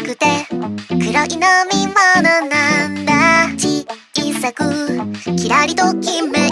くて黒い飲み物なんだ。小さくキラリときめ